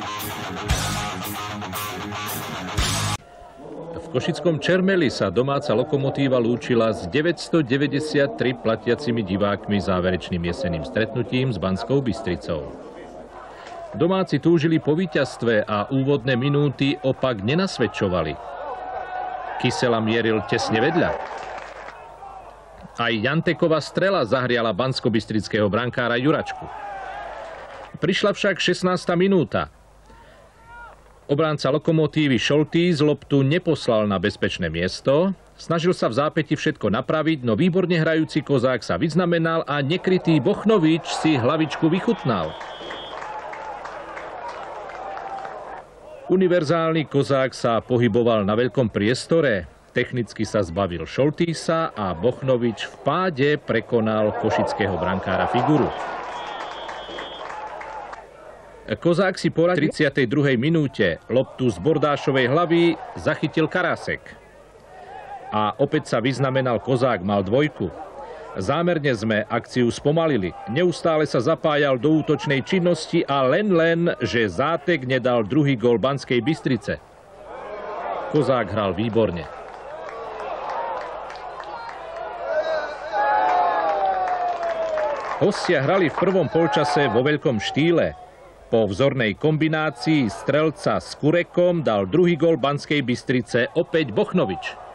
V košickom Čermeli sa domáca Lokomotíva lúčila s 993 platiacimi divákmi záverečným jesenným stretnutím s Banskou Bystricou. Domáci túžili po víťazstve a úvodné minúty opak nenasvedčovali. Kysela mieril tesne vedľa. Aj Janteková strela zahriala banskobystrického brankára Juračku. Prišla však 16. minúta. Obránca Lokomotívy Šoltýs loptu neposlal na bezpečné miesto, snažil sa v zápäti všetko napraviť, no výborne hrajúci Kozák sa vyznamenal a nekrytý Bochnovič si hlavičku vychutnal. Univerzálny Kozák sa pohyboval na veľkom priestore, technicky sa zbavil Šoltýsa a Bochnovič v páde prekonal košického brankára Figuru. Kozák si po 32. minúte loptu z Bordášovej hlavy zachytil Karásek. A opäť sa vyznamenal Kozák, mal dvojku. Zámerne sme akciu spomalili. Neustále sa zapájal do útočnej činnosti a len, že Zátek nedal druhý gól Banskej Bystrice. Kozák hral výborne. Hostia hrali v prvom polčase vo veľkom štýle. Po vzornej kombinácii strelca s Kurekom dal druhý gól Banskej Bystrice opäť Bochnovič.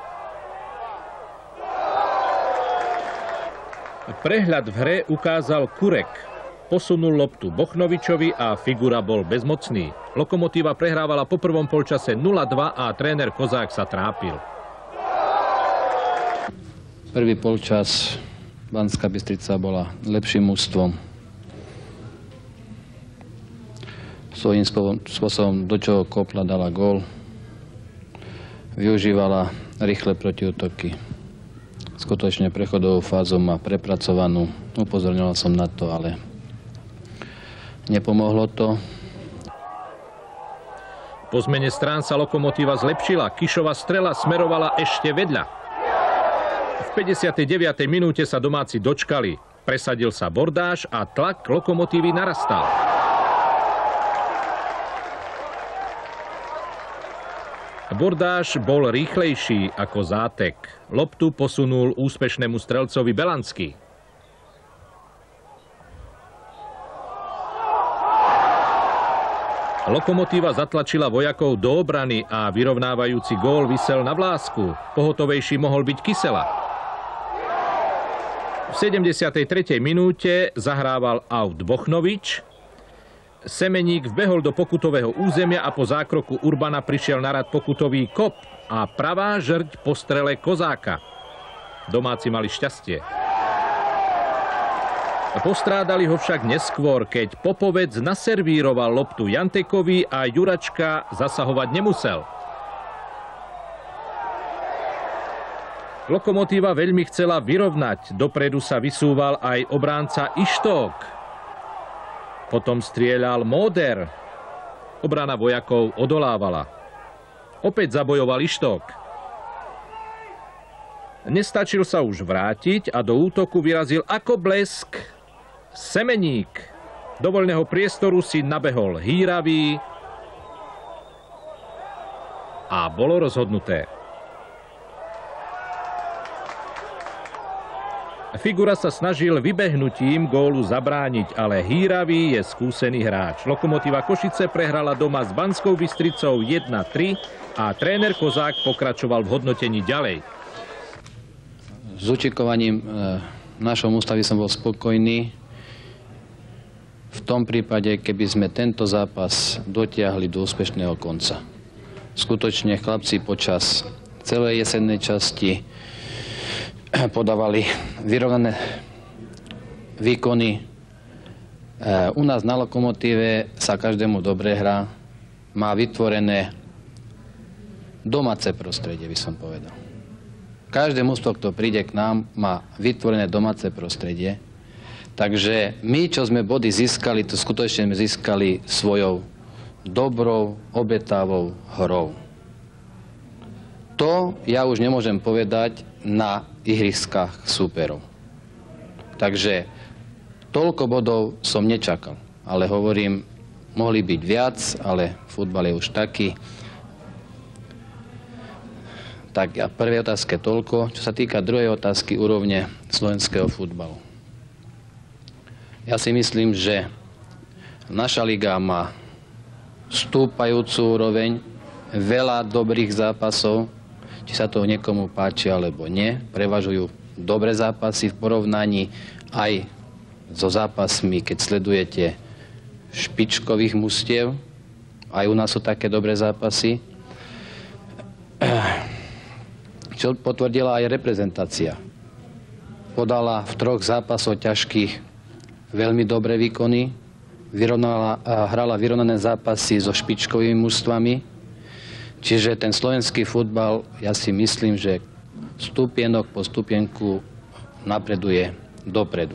Prehľad v hre ukázal Kurek. Posunul loptu Bochnovičovi a Figura bol bezmocný. Lokomotíva prehrávala po prvom polčase 0-2 a tréner Kozák sa trápil. Prvý polčas Banská Bystrica bola lepším mužstvom. Svojím spôsobom do čoho kopla, dala gól. Využívala rýchle protiútoky. Skutočne prechodovú fázu má prepracovanú. Upozorňoval som na to, ale nepomohlo to. Po zmene strán sa Lokomotíva zlepšila. Kišova strela smerovala ešte vedľa. V 59. minúte sa domáci dočkali. Presadil sa Bordáš a tlak Lokomotívy narastal. Bordáš bol rýchlejší ako Zátek. Loptu posunul úspešnému strelcovi Belanský. Lokomotíva zatlačila vojakov do obrany a vyrovnávajúci gól visel na vlásku. Pohotovejší mohol byť Kysela. V 73. minúte zahrával aut Bochnovič. Semeník vbehol do pokutového územia a po zákroku Urbana prišiel na rad pokutový kop a pravá žrť po strele Kozáka. Domáci mali šťastie. Postrádali ho však neskôr, keď Popovec naservíroval loptu Jantekovi a Juračka zasahovať nemusel. Lokomotíva veľmi chcela vyrovnať, dopredu sa vysúval aj obránca Ištók. Potom strieľal Móder. Obrana vojakov odolávala. Opäť zabojoval Ištók. Nestačil sa už vrátiť a do útoku vyrazil ako blesk Semeník. Do voľného priestoru si nabehol Hýravý a bolo rozhodnuté. Figura sa snažil vybehnutím gólu zabrániť, ale Hýravý je skúsený hráč. Lokomotíva Košice prehrala doma s Banskou Bystricou 1-3 a tréner Kozák pokračoval v hodnotení ďalej. S účinkovaním našom ústavy som bol spokojný. V tom prípade, keby sme tento zápas dotiahli do úspešného konca. Skutočne chlapci počas celej jesennej časti podávali vyrovnané výkony. U nás na Lokomotíve sa každému dobre hrá. Má vytvorené domáce prostredie, by som povedal. Každé mužstvo, kto príde k nám, má vytvorené domáce prostredie. Takže my, čo sme body získali, to skutočne sme získali svojou dobrou, obetavou hrou. To ja už nemôžem povedať na ihriskách súperov. Takže toľko bodov som nečakal, ale hovorím, Mohli byť viac, ale futbal je už taký. Tak a prvej otázke toľko. Čo sa týka druhej otázky, úrovne slovenského futbalu. Ja si myslím, že naša liga má stúpajúcu úroveň, veľa dobrých zápasov, či sa to niekomu páči alebo nie. Prevažujú dobré zápasy v porovnaní aj so zápasmi, keď sledujete špičkových mustiev. Aj u nás sú také dobré zápasy. Čo potvrdila aj reprezentácia. Podala v 3 zápasoch ťažkých veľmi dobré výkony. Hrala vyrovnané zápasy so špičkovými mužstvami. Čiže ten slovenský futbal, ja si myslím, že stupienok po stupienku napreduje dopredu.